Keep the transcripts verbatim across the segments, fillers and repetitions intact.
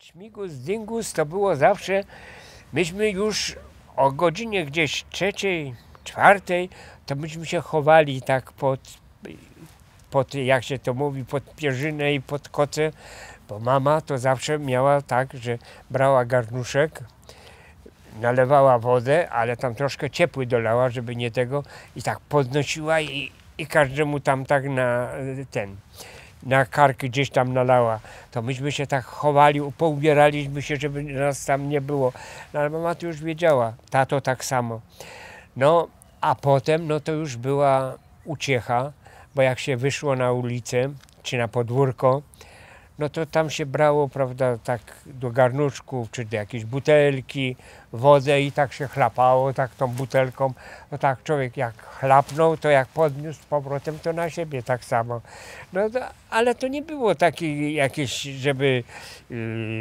Śmigus, dyngus to było zawsze, myśmy już o godzinie gdzieś trzeciej, czwartej, to myśmy się chowali tak pod, pod, jak się to mówi, pod pierzynę i pod koce, bo mama to zawsze miała tak, że brała garnuszek, nalewała wodę, ale tam troszkę ciepły dolała, żeby nie tego, i tak podnosiła i, i każdemu tam tak na ten, na kark gdzieś tam nalała. To myśmy się tak chowali, poubieraliśmy się, żeby nas tam nie było. No ale mama to już wiedziała, tato tak samo. No a potem no to już była uciecha, bo jak się wyszło na ulicę czy na podwórko, no to tam się brało, prawda, tak do garnuszków, czy do jakiejś butelki, wodę i tak się chlapało, tak tą butelką. No tak człowiek jak chlapnął, to jak podniósł z powrotem, to na siebie tak samo. No to, ale to nie było takie jakieś, żeby yy,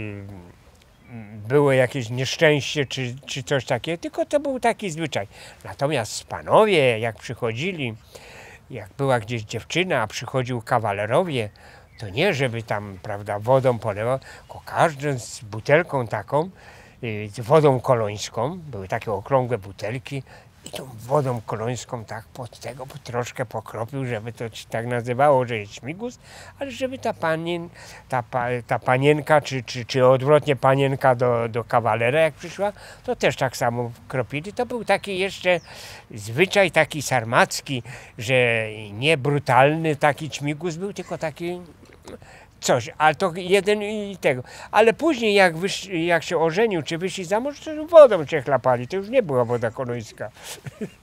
było jakieś nieszczęście, czy, czy coś takiego, tylko to był taki zwyczaj. Natomiast panowie, jak przychodzili, jak była gdzieś dziewczyna, a przychodził kawalerowie, to nie, żeby tam, prawda, wodą polewał, tylko każdy z butelką taką, z wodą kolońską, były takie okrągłe butelki, i tą wodą kolońską tak pod tego troszkę pokropił, żeby to się tak nazywało, że jest śmigus, ale żeby ta panien, ta, ta panienka, czy, czy, czy odwrotnie panienka do, do kawalera jak przyszła, to też tak samo kropili. To był taki jeszcze zwyczaj taki sarmacki, że nie brutalny taki śmigus był, tylko taki coś, ale to jeden i tego. Ale później jak, wysz, jak się ożenił, czy wyszli za mąż, to wodą się chlapali, to już nie była woda kolońska.